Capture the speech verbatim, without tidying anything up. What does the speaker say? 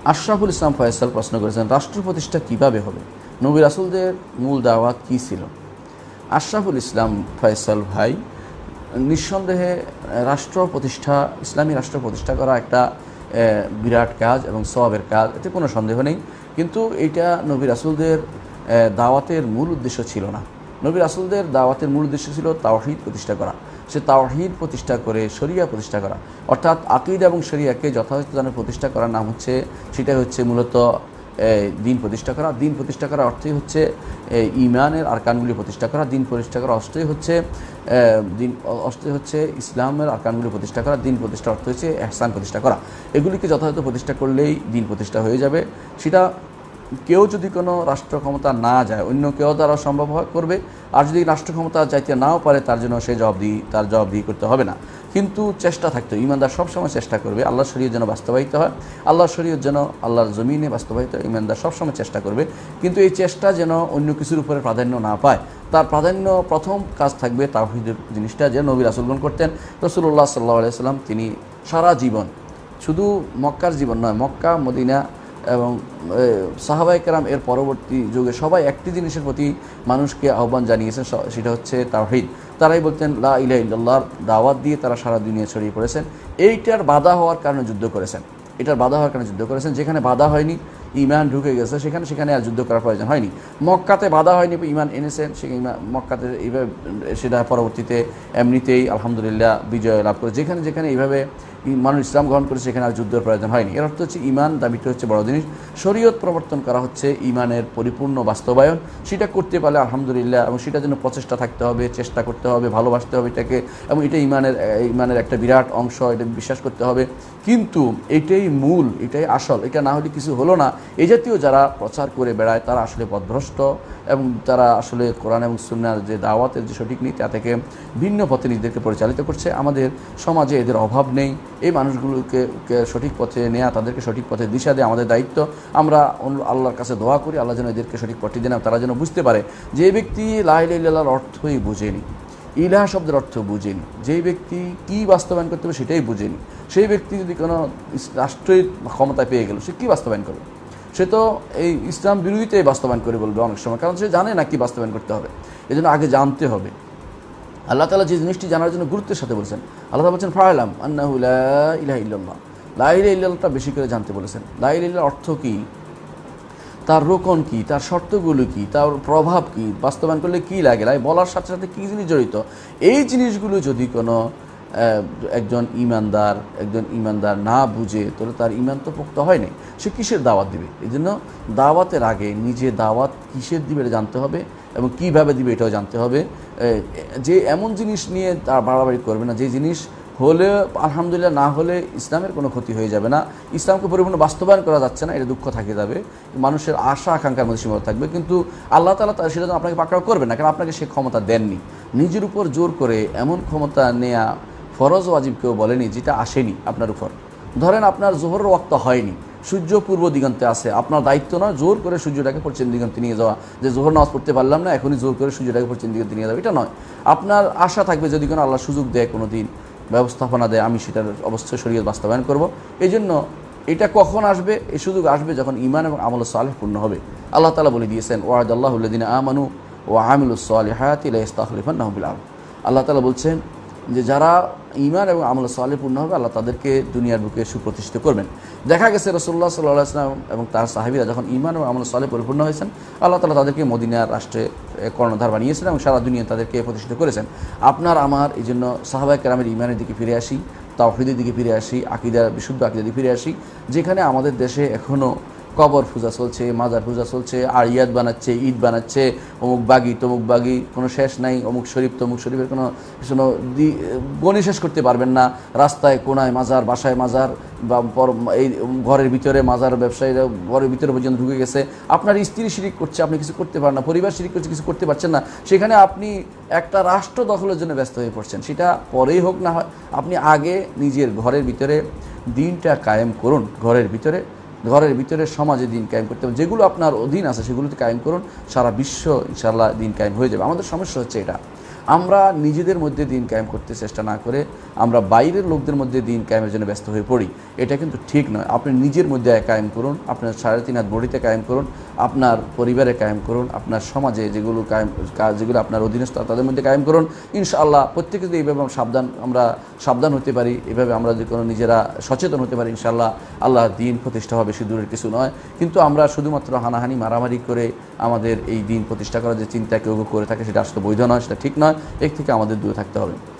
আশরাফুল ইসলাম ফয়সাল প্রশ্ন করেছেন, রাষ্ট্র প্রতিষ্ঠা কীভাবে হবে? নবী রাসূলদের মূল দাওয়াত কী ছিল? আশরাফুল ইসলাম ফয়সাল ভাই, নিঃসন্দেহে রাষ্ট্র প্রতিষ্ঠা, ইসলামী রাষ্ট্র প্রতিষ্ঠা করা একটা বিরাট কাজ এবং সওয়াবের কাজ, এতে কোনো সন্দেহ নেই। কিন্তু এইটা নবী রাসূলদের দাওয়াতের মূল উদ্দেশ্য ছিল না। নবী রাসূলদের দাওয়াতের মূল উদ্দেশ্য ছিল তাওহীদ প্রতিষ্ঠা করা। সে তাওহীদ প্রতিষ্ঠা করে শরিয়া প্রতিষ্ঠা করা, অর্থাৎ আকীদা এবং শরিয়াকে যথাযথভাবে প্রতিষ্ঠা করার নাম হচ্ছে, সেটাই হচ্ছে মূলত দিন প্রতিষ্ঠা করা। দিন প্রতিষ্ঠা করার অর্থই হচ্ছে ঈমানের আরকানগুলি প্রতিষ্ঠা করা। দিন প্রতিষ্ঠা করার অর্থই হচ্ছে দিন অর্থই হচ্ছে ইসলামের আরকানগুলি প্রতিষ্ঠা করা। দিন প্রতিষ্ঠার অর্থ হচ্ছে ইহসান প্রতিষ্ঠা করা। এগুলিকে যথাযথ প্রতিষ্ঠা করলেই দিন প্রতিষ্ঠা হয়ে যাবে। সেটা কেউ যদি কোনো রাষ্ট্র ক্ষমতা না যায়, অন্য কেউ দ্বারা সম্ভব করবে। আর যদি রাষ্ট্র ক্ষমতা যাইতে নাও পারে, তার জন্য সে জবাবদিহি তার জবাবদিহি করতে হবে না। কিন্তু চেষ্টা থাকতে, ইমানদার সবসময় চেষ্টা করবে আল্লাহর শরীয়ত যেন বাস্তবায়িত হয়, আল্লাহর শরীয়ত যেন আল্লাহর জমিনে বাস্তবায়িত হয়। ইমানদার সবসময় চেষ্টা করবে, কিন্তু এই চেষ্টা যেন অন্য কিছুর উপরে প্রাধান্য না পায়। তার প্রাধান্য প্রথম কাজ থাকবে তাওহীদের জিনিসটা, যে নবী রাসূলগণ করতেন। রাসূলুল্লাহ সাল্লাল্লাহু আলাইহি ওয়াসাল্লাম তিনি সারা জীবন, শুধু মক্কার জীবন নয়, মক্কা, মদিনা এবং সাহাবায়ে কেরাম এর পরবর্তী যুগে সবাই একটি জিনিসের প্রতি মানুষকে আহ্বান জানিয়েছেন, সেটা হচ্ছে তাওহীদ। তারাই বলতেন লা ইলাহা ইল্লাল্লাহর দাওয়াত দিয়ে তারা সারা দুনিয়া ছড়িয়ে পড়েছেন। এইটার বাধা হওয়ার কারণে যুদ্ধ করেছেন, এটার বাধা হওয়ার কারণে যুদ্ধ করেছেন। যেখানে বাধা হয়নি, ঈমান ঢুকে গেছে, সেখানে সেখানে আর যুদ্ধ করার প্রয়োজন হয়নি। মক্কাতে বাধা হয়নি, ঈমান এনেছেন, সে মক্কাতে এইভাবে সেটা পরবর্তীতে এমনিতেই আলহামদুলিল্লাহ বিজয় লাভ করে। যেখানে যেখানে এইভাবে মানুষ ইসলাম গ্রহণ করে, সেখানে আর যুদ্ধের প্রয়োজন হয়নি। এর অর্থ হচ্ছে ঈমান দাবিটা হচ্ছে বড় জিনিস। শরীয়ত প্রবর্তন করা হচ্ছে ঈমানের পরিপূর্ণ বাস্তবায়ন। সেটা করতে পারলে আলহামদুলিল্লাহ, এবং সেটার জন্য প্রচেষ্টা থাকতে হবে, চেষ্টা করতে হবে, ভালোবাসতে হবে এটাকে, এবং এটা ঈমানের ঈমানের একটা বিরাট অংশ, এটা বিশ্বাস করতে হবে। কিন্তু এটাই মূল, এটাই আসল। এটা না হলে কিছু হলো না। এই জাতীয় যারা প্রচার করে বেড়ায় তারা আসলে পথভ্রষ্ট, এবং তারা আসলে কোরআন এবং সুন্নাহর যে দাওয়াতের যে সঠিক নীতি, তা থেকে ভিন্ন পথে নিজেদেরকে পরিচালিত করছে। আমাদের সমাজে এদের অভাব নেই। এই মানুষগুলোকে সঠিক পথে নেওয়া, তাদেরকে সঠিক পথে দিশা দেওয়া আমাদের দায়িত্ব। আমরা আল্লাহর কাছে দোয়া করি, আল্লাহ যেন এদেরকে সঠিক পথটি দেন, তারা যেন বুঝতে পারে যে ব্যক্তি লা ইলাহা ইল্লাল্লাহর অর্থই বুঝেনি, ইলাহা শব্দের অর্থ বুঝেনি, যেই ব্যক্তি কী বাস্তবায়ন করতে হবে সেটাই বুঝেনি, সেই ব্যক্তি যদি কোনো রাষ্ট্রের ক্ষমতা পেয়ে গেল, সে কী বাস্তবায়ন করবে? সে তো এই ইসলাম বিরোধিতাই বাস্তবায়ন করে বলবে অনেক সময়, কারণ সে জানে না কী বাস্তবায়ন করতে হবে। এই জন্য আগে জানতে হবে। আল্লাহ তাআলা যে জিনিসটি জানার জন্য গুরুত্বের সাথে বলেছেন, আল্লাহ তাআলা বলছেন ফা'লাম আন্নাহু লা ইলাহা ইল্লাল্লাহ। লা ইলাহা ইল্লাল্লাহটা বেশি করে জানতে বলেছেন। লা ইলাহা ইল্লাল্লাহর অর্থ কী, তার রোকন কী, তার শর্তগুলো কী, তার প্রভাব কী, বাস্তবায়ন করলে কী লাগে, লাই বলার সাথে সাথে কী জিনিস জড়িত, এই জিনিসগুলো যদি কোনো একজন ইমানদার একজন ইমানদার না বুঝে, তাহলে তার ইমান তো পোক্ত হয় নাই। সে কিসের দাওয়াত দিবে? এই জন্য দাওয়াতের আগে নিজে দাওয়াত কিসের দিবে এটা জানতে হবে, এবং কীভাবে দিবে এটাও জানতে হবে। যে এমন জিনিস নিয়ে তার বাড়াবাড়ি করবে না, যে জিনিস হলে আলহামদুলিল্লাহ, না হলে ইসলামের কোনো ক্ষতি হয়ে যাবে না, ইসলামকে পরিপূর্ণ বাস্তবায়ন করা যাচ্ছে না, এটা দুঃখ থাকে যাবে, মানুষের আশা আকাঙ্ক্ষার মধ্যে সীমাবদ্ধ থাকবে। কিন্তু আল্লাহ তাআলা সেটা আপনাকে পাকড়াও করবে না, কারণ আপনাকে সে ক্ষমতা দেননি। নিজের উপর জোর করে এমন ক্ষমতা নেয়া ফরজ ওয়াজিব কেউ বলেনি যেটা আসেনি আপনার উপর। ধরেন আপনার জোহরের ওয়াক্ত হয়নি, সূর্য পূর্ব দিগন্তে আছে, আপনার দায়িত্ব নয় জোর করে সূর্যটাকে পশ্চিম দিগন্তে নিয়ে যাওয়া, যে জোহর নামাজ পড়তে পারলাম না, এখনই জোর করে সূর্যটাকে পশ্চিম দিগন্তে নিয়ে যাওয়া, এটা নয়। আপনার আশা থাকবে যদি কোনো আল্লাহ সুযোগ দেয়, কোনো দিন ব্যবস্থাপনা দেয়, আমি সেটার অবশ্যই শরীয়ত বাস্তবায়ন করব। এই জন্য এটা কখন আসবে? এই সুযোগ আসবে যখন ঈমান এবং আমল সালেহ পূর্ণ হবে। আল্লাহ তাআলা বলে দিয়েছেন, ওয়া'দাল্লাহুল লাযিনা আমানু ওয়া আমিলুস সালিহাতি লা ইস্তাখলিফান্নাহুম ফিল আরদ। আল্লাহ তাআলা বলছেন যে যারা ঈমান এবং আমল সালেহ পূর্ণ হবে, আল্লাহ তাদেরকে দুনিয়ার বুকে সুপ্রতিষ্ঠিত করবেন। দেখা গেছে রাসূলুল্লাহ সাল্লাল্লাহু আলাইহি ওয়াসাল্লাম এবং তার সাহাবীরা যখন ঈমান এবং আমল সালেহ পরিপূর্ণ হয়েছেন, আল্লাহ তাআলা তাদেরকে মদিনার রাষ্ট্রে কর্ণধার বানিয়েছেন এবং সারা দুনিয়া তাদেরকে প্রতিষ্ঠিত করেছেন। আপনার আমার এই জন্য সাহাবায়ে কেরামের ঈমানের দিকে ফিরে আসি, তাওহীদের দিকে ফিরে আসি, আকীদা বিশুদ্ধ আকীদার দিকে ফিরে আসি। যেখানে আমাদের দেশে এখনও কবর পূজা চলছে, মাজার পূজা চলছে, আর ইয়াদ বানাচ্ছে, ঈদ বানাচ্ছে, অমুক বাগি তমুক বাগি, কোনো শেষ নাই, অমুক শরীফ তমুক শরীফের কোনো কোনো গণি শেষ করতে পারবেন না। রাস্তায় কোনায় মাজার, বাসায় মাজার, বা এই ঘরের ভিতরে মাজার, ব্যবসায়ীরা ঘরের ভিতরে পর্যন্ত ঢুকে গেছে। আপনার স্ত্রী শিরিক করছে, আপনি কিছু করতে পারেন না, পরিবার শিরিক করছে, কিছু করতে পারছেন না, সেখানে আপনি একটা রাষ্ট্র দখলের জন্য ব্যস্ত হয়ে পড়ছেন। সেটা পরেই হোক না হয়, আপনি আগে নিজের ঘরের ভিতরে দিনটা কায়েম করুন। ঘরের ভিতরে ঘরের ভিতরে সমাজে দিন কায়েম করতে হবে, যেগুলো আপনার অধীন আছে সেগুলোতে কায়েম করুন, সারা বিশ্ব ইনশাআল্লাহ দিন কায়েম হয়ে যাবে। আমাদের সমস্যা হচ্ছে এটা, আমরা নিজেদের মধ্যে দিন কায়েম করতে চেষ্টা না করে আমরা বাইরের লোকদের মধ্যে দিন কায়েমের জন্য ব্যস্ত হয়ে পড়ি, এটা কিন্তু ঠিক নয়। আপনি নিজের মধ্যে কায়েম করুন, আপনার সাড়ে তিন হাত বড়িতে কায়েম করুন, আপনার পরিবারে কায়েম করুন, আপনার সমাজে যেগুলো কায়েম যেগুলো আপনার অধীনস্থ তাদের মধ্যে কায়েম করুন। ইনশাআল্লাহ প্রত্যেকে যদি এইভাবে সাবধান আমরা সাবধান হতে পারি, এভাবে আমরা যদি কোনো নিজেরা সচেতন হতে পারি, ইনশাআল্লাহ আল্লাহর দিন প্রতিষ্ঠা হওয়া বেশি দূরের কিছু নয়। কিন্তু আমরা শুধুমাত্র হানাহানি মারামারি করে আমাদের এই দিন প্রতিষ্ঠা করার যে চিন্তা কেউ করে থাকে, সেটা আসলে বৈধ নয়, সেটা ঠিক নয়। এর থেকে আমাদের দূরে থাকতে হবে।